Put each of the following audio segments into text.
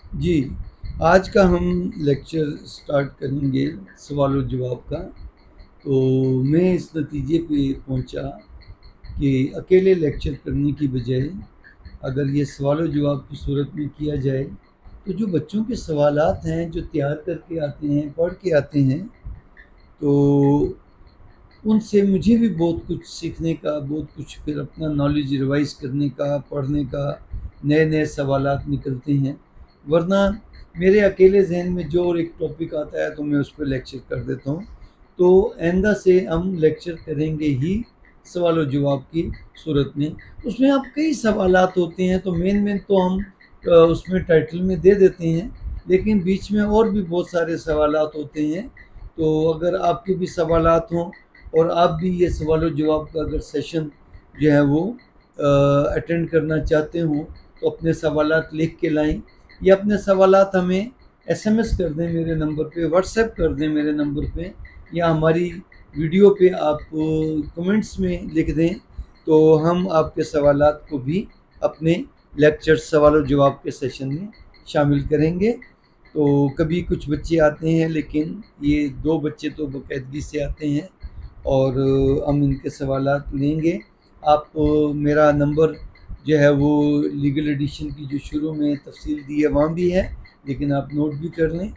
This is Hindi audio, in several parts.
जी, आज का हम लेक्चर स्टार्ट करेंगे सवाल और जवाब का। तो मैं इस नतीजे पे पहुंचा कि अकेले लेक्चर करने की बजाय अगर ये सवाल और जवाब की सूरत में किया जाए तो जो बच्चों के सवालात हैं जो तैयार करके आते हैं, पढ़ के आते हैं, तो उनसे मुझे भी बहुत कुछ सीखने का, बहुत कुछ फिर अपना नॉलेज रिवाइज करने का, पढ़ने का, नए नए सवालात निकलते हैं। वरना मेरे अकेले जहन में जो और एक टॉपिक आता है तो मैं उस पर लेक्चर कर देता हूँ। तो आइंदा से हम लेक्चर करेंगे ही सवाल और जवाब की सूरत में। उसमें अब कई सवालात होते हैं तो मेन मेन तो हम उसमें टाइटल में दे देते हैं, लेकिन बीच में और भी बहुत सारे सवालात होते हैं। तो अगर आपके भी सवालात हों और आप भी ये सवाल और जवाब का अगर सेशन जो है वो अटेंड करना चाहते हो तो अपने सवालात लिख के लाएं, या अपने सवालात हमें एसएमएस कर दें मेरे नंबर पे, व्हाट्सएप कर दें मेरे नंबर पे, या हमारी वीडियो पे आप कमेंट्स में लिख दें। तो हम आपके सवालात को भी अपने लेक्चर सवाल और जवाब के सेशन में शामिल करेंगे। तो कभी कुछ बच्चे आते हैं, लेकिन ये 2 बच्चे तो बाकायदगी से आते हैं और हम इनके सवालात लेंगे। आप मेरा नंबर जो है वो लीगल एडिशन की जो शुरू में तफसील दी है वहाँ भी है, लेकिन आप नोट भी कर लें।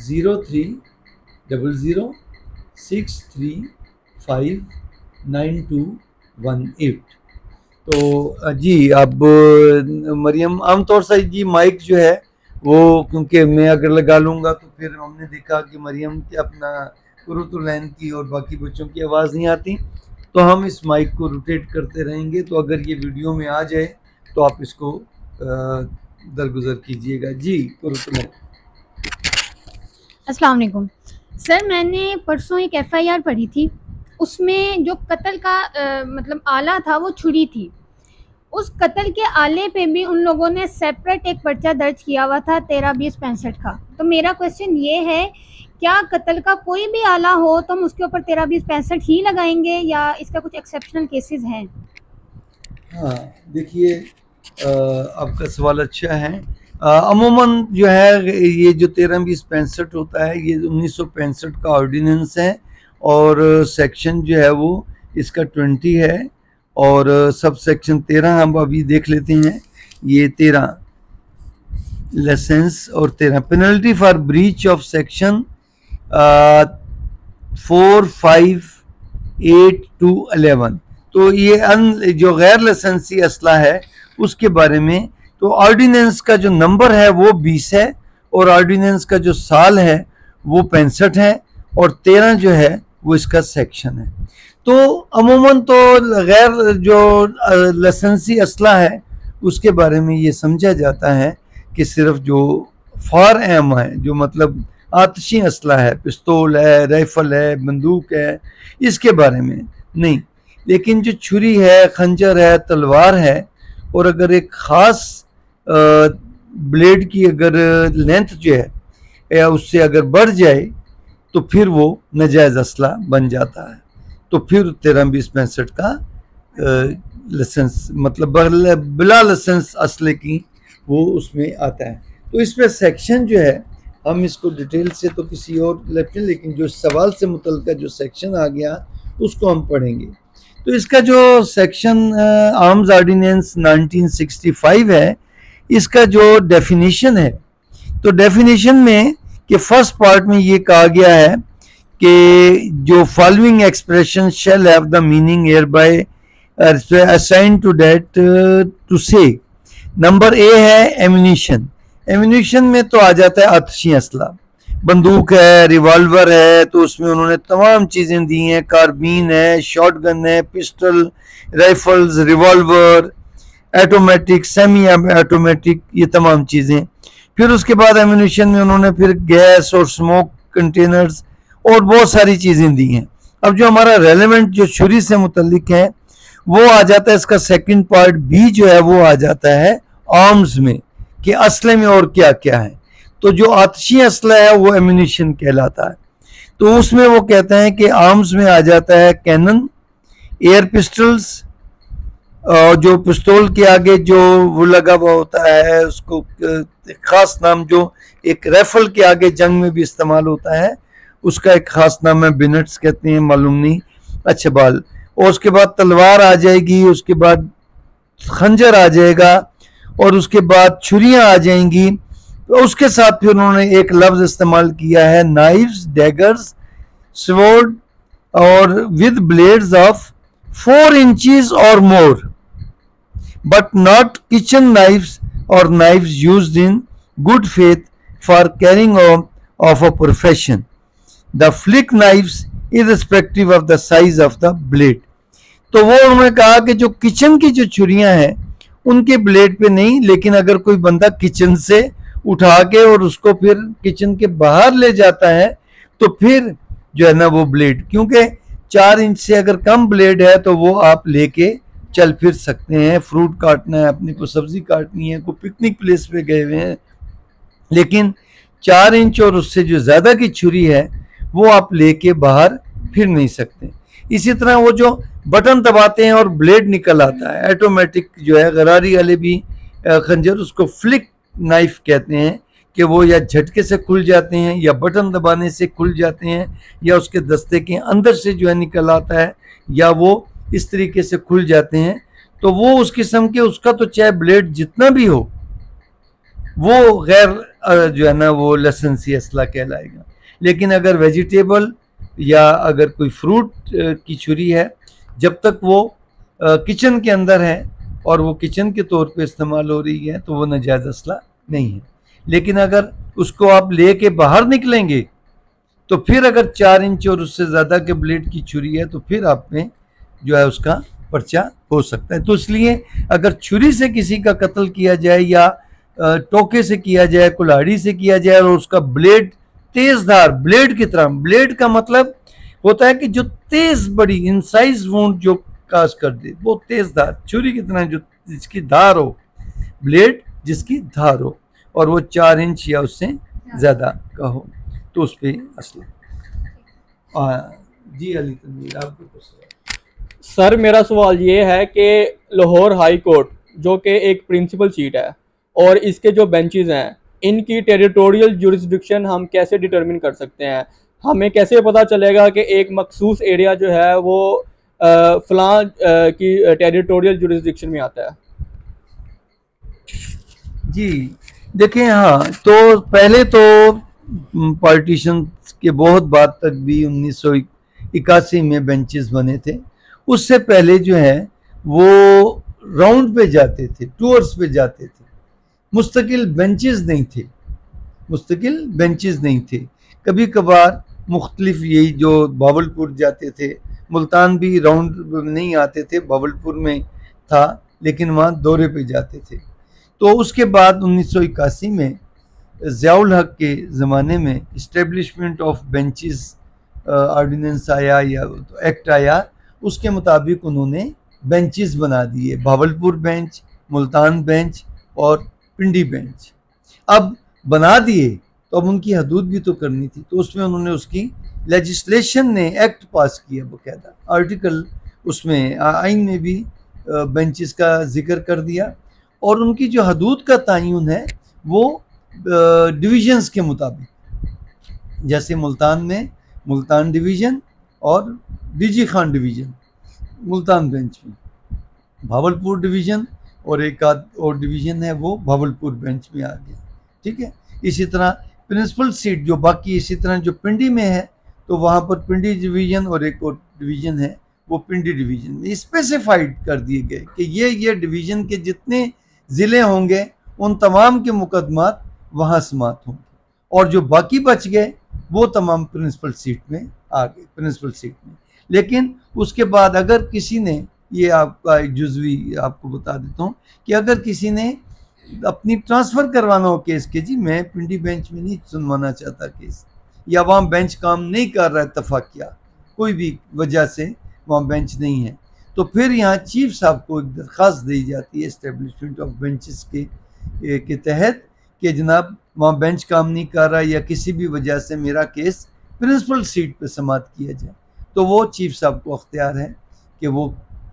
0300635918। तो जी, अब मरियम आमतौर से जी माइक जो है वो, क्योंकि मैं अगर लगा लूँगा तो फिर हमने देखा कि मरियम के अपना कुरुतुलैन की और बाकी बच्चों की आवाज़ नहीं आती, तो हम इस माइक को रोटेट करते रहेंगे। तो अगर ये वीडियो में आ जाए तो आप इसको दरगुजर कीजिएगा। जी कुरुतुलैन। अस्सलाम वालेकुम सर। मैंने परसों एक एफआईआर पढ़ी थी, उसमें जो कत्ल का मतलब आला था वो छुरी थी। उस कत्ल के आले पे भी उन लोगों ने सेपरेट एक पर्चा दर्ज किया हुआ था 13-20-65 का। तो मेरा क्वेश्चन ये है, क्या कत्ल का कोई भी आला हो तो हम उसके ऊपर 13-20-65 ही लगाएंगे या इसका कुछ एक्सेप्शनल केसेस हैं? हाँ, देखिए, आपका सवाल अच्छा है। अमूमन जो है ये जो 13-20-65 होता है ये 1965 का ऑर्डिनेंस है, और सेक्शन जो है वो इसका 20 है, और सब सेक्शन 13 हम अभी देख लेते हैं। ये 13 लाइसेंस और 13 penalty for breach of section 4, 5, 8 to 11। तो ये जो गैर लाइसेंसी असला है उसके बारे में, तो ऑर्डिनेंस का जो नंबर है वो 20 है, और ऑर्डिनेंस का जो साल है वो 65 है, और 13 जो है वो इसका सेक्शन है। तो अमूमन तो गैर जो लाइसेंसी असला है उसके बारे में ये समझा जाता है कि सिर्फ जो फार एम है, जो मतलब आतशी असला है, पिस्तौल है, राइफल है, बंदूक है, इसके बारे में नहीं। लेकिन जो छुरी है, खंजर है, तलवार है, और अगर एक ख़ास ब्लेड की अगर लेंथ जो है या उससे अगर बढ़ जाए तो फिर वो नाजायज़ असला बन जाता है। तो फिर 13-20-65 का लाइसेंस मतलब बिला लाइसेंस असले की वो उसमें आता है। तो इसमें सेक्शन जो है हम इसको डिटेल से तो किसी और लेक्चर, लेकिन जो सवाल से मुतल्लिक़ जो सेक्शन आ गया उसको हम पढ़ेंगे। तो इसका जो सेक्शन आर्म्स ऑर्डिनेंस 1965 है, इसका जो डेफिनेशन है, तो डेफिनेशन में कि फर्स्ट पार्ट में ये कहा गया है कि जो following expression shall have the meaning hereby assign to that to say. Number A है एम्यूनिशन। एम्यूनिशन में तो आ जाता है आतशी असला, बंदूक है, रिवॉल्वर है, तो उसमें उन्होंने तमाम चीज़ें दी हैं, कारबीन है, शॉटगन है, pistol, rifles, revolver, automatic, semi automatic, ये तमाम चीज़ें। फिर उसके बाद एम्यूनिशन में उन्होंने फिर गैस और स्मोक कंटेनर्स और बहुत सारी चीज़ें दी हैं। अब जो हमारा रेलेवेंट जो छुरी से मुतल्लिक है वो आ जाता है, इसका सेकंड पार्ट भी जो है वो आ जाता है आर्म्स में, कि असले में और क्या क्या है। तो जो आतशी असला है वो एम्यूनिशन कहलाता है। तो उसमें वो कहते हैं कि आर्म्स में आ जाता है कैनन, एयर पिस्टल्स, जो पिस्तौल के आगे जो वो लगा हुआ होता है उसको खास नाम, जो एक राइफल के आगे जंग में भी इस्तेमाल होता है, उसका एक खास नाम है, बिनट्स कहते हैं, मालूम नहीं, अच्छे बाल। और उसके बाद तलवार आ जाएगी, उसके बाद खंजर आ जाएगा, और उसके बाद छुरियां आ जाएंगी। तो उसके साथ फिर उन्होंने एक लफ्ज इस्तेमाल किया है, नाइव्स, डैगर्स, स्वॉर्ड, और विद ब्लेड्स ऑफ 4 इंचेस और more, but not kitchen knives or knives used in good faith for carrying on of a profession. The flick knives irrespective of the size of the blade. तो वो उन्होंने कहा कि जो किचन की जो छुरियां हैं उनके ब्लेड पे नहीं, लेकिन अगर कोई बंदा किचन से उठा के और उसको फिर किचन के बाहर ले जाता है तो फिर जो है ना वो ब्लेड, क्योंकि 4 इंच से अगर कम ब्लेड है तो वो आप लेके चल फिर सकते हैं, फ्रूट काटना है, अपनी को सब्जी काटनी है, कोई पिकनिक प्लेस पे गए हुए हैं, लेकिन 4 इंच और उससे जो ज्यादा की छुरी है वो आप लेके बाहर फिर नहीं सकते। इसी तरह वो जो बटन दबाते हैं और ब्लेड निकल आता है, ऑटोमेटिक जो है गरारी वाले भी खंजर, उसको फ्लिक नाइफ कहते हैं, कि वो या झटके से खुल जाते हैं या बटन दबाने से खुल जाते हैं या उसके दस्ते के अंदर से जो है निकल आता है या वो इस तरीके से खुल जाते हैं। तो वो उस किस्म के, उसका तो चाहे ब्लेड जितना भी हो वो गैर जो है ना वो लाइसेंसी असला कहलाएगा। लेकिन अगर वेजिटेबल या अगर कोई फ्रूट की छुरी है, जब तक वो किचन के अंदर है और वो किचन के तौर पे इस्तेमाल हो रही है तो वो नाजायज असला नहीं है। लेकिन अगर उसको आप ले के बाहर निकलेंगे तो फिर अगर 4 इंच और उससे ज़्यादा के ब्लेड की छुरी है तो फिर आप में जो है उसका पर्चा हो सकता है। तो इसलिए अगर छुरी से किसी का कत्ल किया जाए या टोके से किया जाए, कुल्हाड़ी से किया जाए और उसका ब्लेड तेजधार ब्लेड की तरह, ब्लेड का मतलब होता है कि जो तेज बड़ी इंसाइज वुंड जो काज कर दे, वो तेजधार छुरी की तरह जो जिसकी धार हो, ब्लेड जिसकी धार हो और वो 4 इंच या उससे ज्यादा का हो तो उस पर असला। जी अली तनवीर, आपको कुछ सर मेरा सवाल ये है कि लाहौर हाई कोर्ट जो कि एक प्रिंसिपल सीट है और इसके जो बेंचेस हैं इनकी टेरिटोरियल जुरिस्डिक्शन हम कैसे डिटरमिन कर सकते हैं? हमें कैसे पता चलेगा कि एक मखसूस एरिया जो है वो फलां की टेरिटोरियल जुरिस्डिक्शन में आता है? जी देखें, हाँ, तो पहले तो पार्टीशन के बहुत बाद तक भी 1981 में बेंचेस बने थे। उससे पहले जो है वो राउंड पे जाते थे, टूर्स पे जाते थे, मुस्तकिल बेंचेस नहीं थे, मुस्तकिल बेंचेस नहीं थे। कभी कभार मुख्तलिफ यही जो बावलपुर जाते थे, मुल्तान भी राउंड नहीं आते थे, बावलपुर में था लेकिन वहाँ दौरे पे जाते थे। तो उसके बाद 1981 में ज़ियाउल हक के ज़माने में इस्टेब्लिशमेंट ऑफ बेंचेस ऑर्डिनेंस आया या तो एक्ट आया, उसके मुताबिक उन्होंने बेंचेस बना दिए, भावलपुर बेंच, मुल्तान बेंच और पिंडी बेंच। अब बना दिए तो अब उनकी हदूद भी तो करनी थी, तो उसमें उन्होंने उसकी लेजिस्लेशन ने एक्ट पास किया, बाकायदा आर्टिकल उसमें आइन में भी बेंचेस का जिक्र कर दिया और उनकी जो हदूद का तयन है वो डिवीजन्स के मुताबिक, जैसे मुल्तान में मुल्तान डिवीज़न और डीजी खान डिवीज़न मुल्तान बेंच में, भावलपुर डिवीज़न और एक आध और डिवीज़न है वो भावलपुर बेंच में आ गया, ठीक है। इसी तरह प्रिंसिपल सीट जो बाकी, इसी तरह जो पिंडी में है तो वहाँ पर पिंडी डिवीज़न और एक और डिवीज़न है वो पिंडी डिवीज़न में स्पेसिफाइड कर दिए गए कि ये डिवीज़न के जितने ज़िले होंगे उन तमाम के मुकदमात वहाँ समात होंगे और जो बाकी बच गए वो तमाम प्रिंसिपल सीट में आ गए, प्रिंसिपल सीट में। लेकिन उसके बाद अगर किसी ने, ये आपका एक जुज़वी आपको बता देता हूँ कि अगर किसी ने अपनी ट्रांसफ़र करवाना हो केस के, जी मैं पिंडी बेंच में नहीं सुनवाना चाहता केस, या वहाँ बेंच काम नहीं कर रहा है, इत्तफाकिया कोई भी वजह से वहाँ बेंच नहीं है, तो फिर यहाँ चीफ साहब को एक दरख्वास्त दी जाती है इस्टेब्लिशमेंट ऑफ बेंचेस के तहत कि जनाब वहाँ बेंच काम नहीं कर रहा या किसी भी वजह से मेरा केस प्रिंसिपल सीट पे समात किया जाए। तो वो चीफ साहब को अख्तियार है कि वो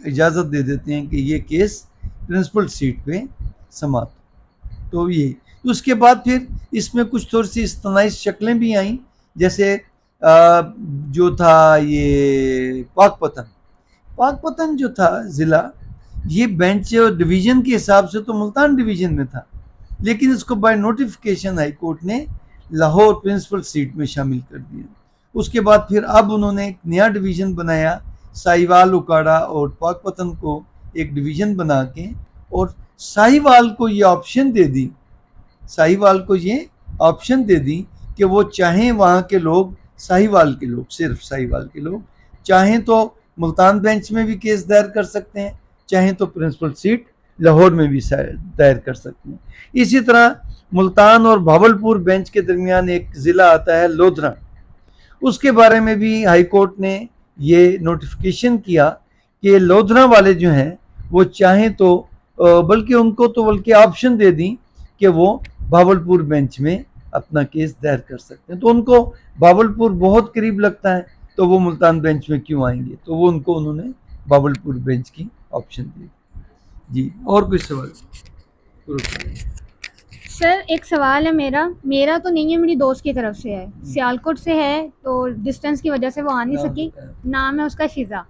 इजाज़त दे देते हैं कि ये केस प्रिंसिपल सीट पे समाप्त। तो ये उसके बाद फिर इसमें कुछ थोड़ी सी इस्तनाई शक्लें भी आई, जैसे जो था ये पाकपतन जो था ज़िला, ये बेंच और डिवीज़न के हिसाब से तो मुल्तान डिवीज़न में था, लेकिन इसको बाय नोटिफिकेशन हाई कोर्ट ने लाहौर प्रिंसिपल सीट में शामिल कर दिया। उसके बाद फिर अब उन्होंने एक नया डिवीज़न बनाया, साहिवाल, उकाड़ा और पाकपतन को एक डिवीज़न बना के, और साहिवाल को ये ऑप्शन दे दी, साहिवाल को ये ऑप्शन दे दी कि वो चाहें वहाँ के लोग, साहिवाल के लोग, सिर्फ साहिवाल के लोग चाहें तो मुल्तान बेंच में भी केस दायर कर सकते हैं, चाहें तो प्रिंसिपल सीट लाहौर में भी दायर कर सकते हैं। इसी तरह मुल्तान और भावलपुर बेंच के दरमियान एक ज़िला आता है लोधरा, उसके बारे में भी हाई कोर्ट ने ये नोटिफिकेशन किया कि लोधरा वाले जो हैं वो चाहें तो बल्कि उनको तो बल्कि ऑप्शन दे दी कि वो भावलपुर बेंच में अपना केस दायर कर सकते हैं। तो उनको भावलपुर बहुत करीब लगता है, तो वो मुल्तान बेंच में क्यों आएंगे, तो वो उन्होंने भावलपुर बेंच की ऑप्शन दी। जी, और कोई सवाल? सर एक सवाल है मेरा तो नहीं है, मेरी दोस्त की तरफ से है, सियालकोट से है, तो डिस्टेंस की वजह से वो आ नहीं सकी। नाम है उसका शिजा।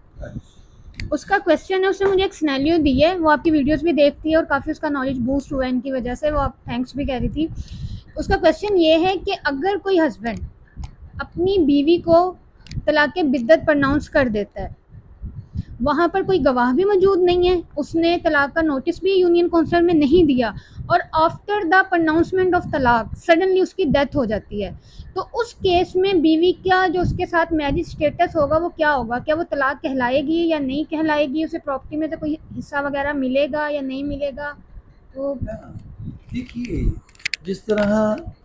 उसका क्वेश्चन है, उसने मुझे एक सिनेरियो दी है, वो आपकी वीडियोस भी देखती है और काफ़ी उसका नॉलेज बूस्ट हुआ है इनकी वजह से, वो आप थैंक्स भी कह रही थी। उसका क्वेश्चन ये है कि अगर कोई हस्बैंड अपनी बीवी को तलाक बिद्दत प्रनाउंस कर देता है, वहाँ पर कोई गवाह भी मौजूद नहीं है, उसने तलाक का नोटिस भी यूनियन काउंसिल में नहीं दिया, और आफ्टर द प्रनाउंसमेंट ऑफ तलाक सडनली उसकी डेथ हो जाती है, तो उस केस में बीवी का जो उसके साथ मैरिज स्टेटस होगा वो क्या होगा? क्या वो तलाक कहलाएगी या नहीं कहलाएगी? उसे प्रॉपर्टी में से कोई हिस्सा वगैरह मिलेगा या नहीं मिलेगा? तो देखिए, जिस तरह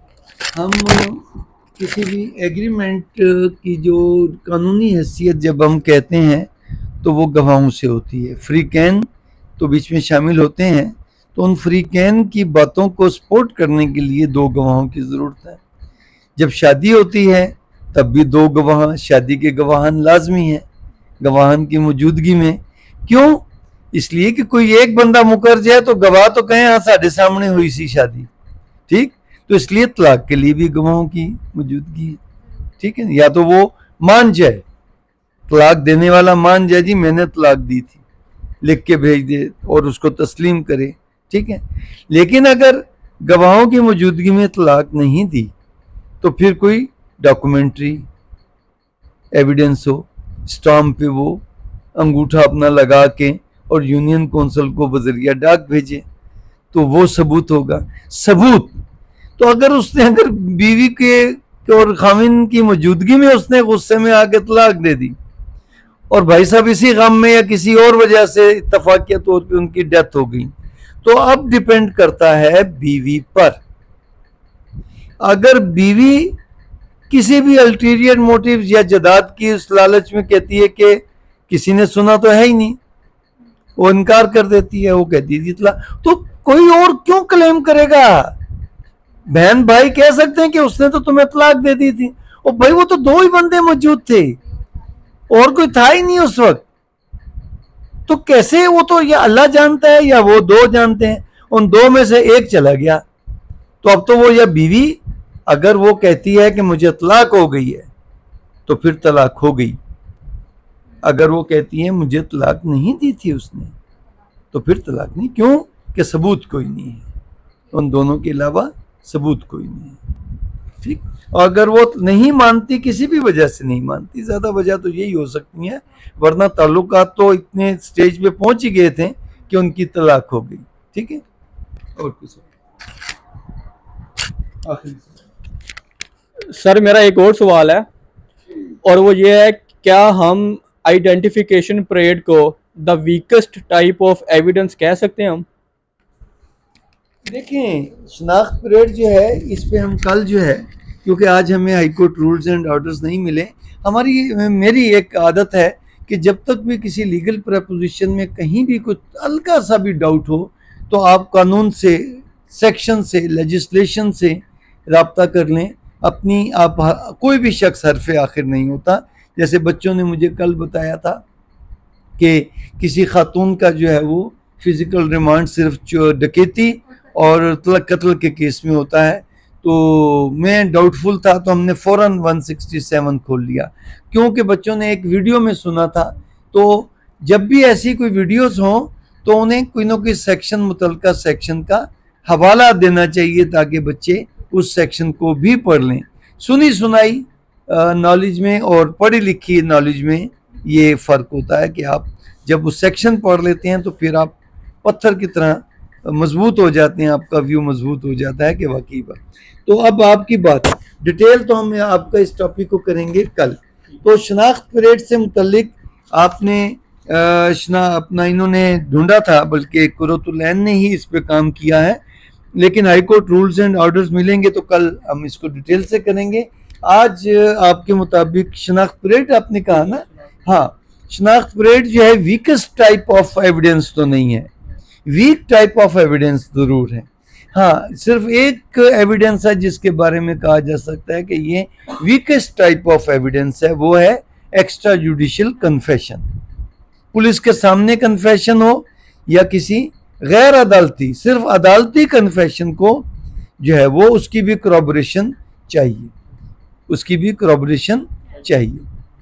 हम किसी भी एग्रीमेंट की जो कानूनी हैसियत जब हम कहते हैं तो वो गवाहों से होती है। फ्री कैन तो बीच में शामिल होते हैं, तो उन फ्री कैन की बातों को सपोर्ट करने के लिए दो गवाहों की ज़रूरत है। जब शादी होती है तब भी दो गवाह, शादी के गवाहान लाजमी हैं गवाहान की मौजूदगी में। क्यों? इसलिए कि कोई एक बंदा मुकर जाए तो गवाह तो कहें हाँ साढ़े सामने हुई सी शादी, ठीक, तो इसलिए तलाक के लिए भी गवाहों की मौजूदगी है, ठीक है। या तो वो मान जाए, तलाक देने वाला मान जाए जी मैंने तलाक दी थी, लिख के भेज दे और उसको तस्लीम करे, ठीक है। लेकिन अगर गवाहों की मौजूदगी में तलाक नहीं दी तो फिर कोई डॉक्यूमेंट्री एविडेंस हो, स्टाम्प पे वो अंगूठा अपना लगा के और यूनियन कौंसिल को बजरिया डाक भेजे, तो वो सबूत होगा। सबूत तो अगर बीवी के और खामिन की मौजूदगी में उसने गुस्से में आके तलाक दे दी और भाई साहब इसी गम में या किसी और वजह से इत्तफाकिया तौर पे उनकी डेथ हो गई, तो अब डिपेंड करता है बीवी पर। अगर बीवी किसी भी अल्टीरियर मोटिव या जदाद की उस लालच में कहती है कि किसी ने सुना तो है ही नहीं, वो इनकार कर देती है, वो कहती थी तलाक, तो कोई और क्यों क्लेम करेगा? बहन भाई कह सकते हैं कि उसने तो तुम्हें तलाक दे दी थी, और भाई वो तो दो ही बंदे मौजूद थे और कोई था ही नहीं उस वक्त, तो कैसे? वो तो या अल्लाह जानता है या वो दो जानते हैं, उन दो में से एक चला गया, तो अब तो वो या बीवी अगर वो कहती है कि मुझे तलाक हो गई है तो फिर तलाक हो गई, अगर वो कहती है मुझे तलाक नहीं दी थी उसने तो फिर तलाक नहीं। क्यों? कि सबूत कोई नहीं है, उन दोनों के अलावा सबूत कोई नहीं है, ठीक। और अगर वो नहीं मानती, किसी भी वजह से नहीं मानती, ज्यादा वजह तो यही हो सकती है, वरना ताल्लुकात तो इतने स्टेज पे पहुंच ही गए थे कि उनकी तलाक हो गई, ठीक है। और कुछ आखिरी सर मेरा एक और सवाल है, और वो ये है, क्या हम आइडेंटिफिकेशन परेड को the weakest type of evidence कह सकते हैं? हम देखें, शनाख्त परेड जो है इस पे हम कल जो है, क्योंकि आज हमें high court rules and orders नहीं मिले, मेरी एक आदत है कि जब तक भी किसी लीगल प्रपोजिशन में कहीं भी कुछ हल्का सा भी डाउट हो तो आप कानून से, सेक्शन से, लेजिस्लेशन से रब्ता कर लें। अपनी कोई भी शख्स हरफ आखिर नहीं होता। जैसे बच्चों ने मुझे कल बताया था कि किसी खातून का जो है वो फिजिकल रिमांड सिर्फ डकैती और कत्ल के केस में होता है। तो मैं डाउटफुल था, तो हमने फ़ौरन 167 खोल लिया, क्योंकि बच्चों ने एक वीडियो में सुना था। तो जब भी ऐसी कोई वीडियोस हों तो उन्हें कोई ना कोई सेक्शन, मुतलका सेक्शन का हवाला देना चाहिए, ताकि बच्चे उस सेक्शन को भी पढ़ लें। सुनी सुनाई नॉलेज में और पढ़ी लिखी नॉलेज में ये फ़र्क होता है कि आप जब उस सेक्शन पढ़ लेते हैं तो फिर आप पत्थर की तरह मजबूत हो जाते हैं, आपका व्यू मजबूत हो जाता है कि वाकई बात। तो अब आपकी बात डिटेल तो हम आपका इस टॉपिक को करेंगे कल। तो शनाख्त परेड से मुतल्लिक आपने अपना इन्होंने ढूंढा था, बल्कि कुरतुलैन ने ही इस पे काम किया है, लेकिन high court rules and orders मिलेंगे तो कल हम इसको डिटेल से करेंगे। आज आपके मुताबिक शनाख्त परेड आपने कहा ना, हाँ, शनाख्त परेड जो है वीकेस्ट टाइप ऑफ एविडेंस तो नहीं है, वीक टाइप ऑफ एविडेंस जरूर है। हाँ, सिर्फ एक एविडेंस है जिसके बारे में कहा जा सकता है कि ये वीकेस्ट टाइप ऑफ एविडेंस है, वो है एक्स्ट्रा जुडिशियल कन्फेशन। पुलिस के सामने कन्फेशन हो या किसी गैर अदालती, सिर्फ अदालती कन्फेशन को जो है वो उसकी भी corroboration चाहिए, उसकी भी corroboration चाहिए।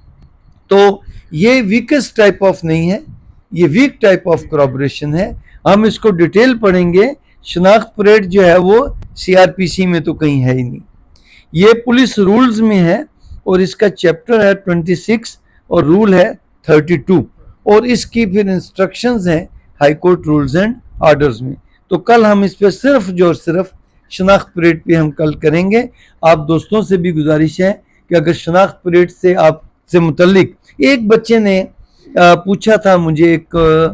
तो ये वीकेस्ट टाइप ऑफ नहीं है, ये वीक टाइप ऑफ corroboration है। हम इसको डिटेल पढ़ेंगे। शनाख्त परेड जो है वो सीआरपीसी में तो कहीं है ही नहीं, ये पुलिस रूल्स में है और इसका चैप्टर है 26 और रूल है 32, और इसकी फिर इंस्ट्रक्शंस हैं high court rules and orders में। तो कल हम इस पे सिर्फ जो सिर्फ शनाख्त परेड पे हम कल करेंगे। आप दोस्तों से भी गुजारिश है कि अगर शनाख्त परेड से आपसे मुतल्लिक, एक बच्चे ने पूछा था मुझे, एक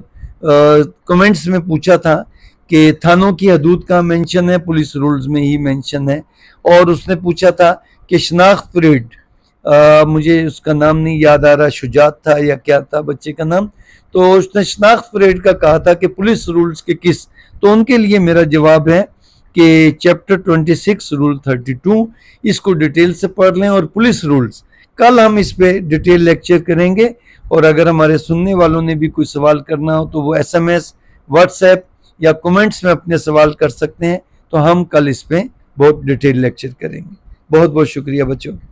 कमेंट्स में पूछा था कि थानों की हदूद का मेंशन है, पुलिस रूल्स में ही मेंशन है, और उसने पूछा था कि शनाख्त परेड, मुझे उसका नाम नहीं याद आ रहा, शुजात था या क्या था बच्चे का नाम, तो उसने शनाख्त परेड का कहा था कि पुलिस रूल्स के किस। तो उनके लिए मेरा जवाब है कि चैप्टर 26 रूल 32 इसको डिटेल से पढ़ लें, और पुलिस रूल्स कल हम इस पे डिटेल लेक्चर करेंगे। और अगर हमारे सुनने वालों ने भी कोई सवाल करना हो तो वो SMS, व्हाट्सएप या कमेंट्स में अपने सवाल कर सकते हैं, तो हम कल इस पे बहुत डिटेल लेक्चर करेंगे। बहुत बहुत शुक्रिया बच्चों।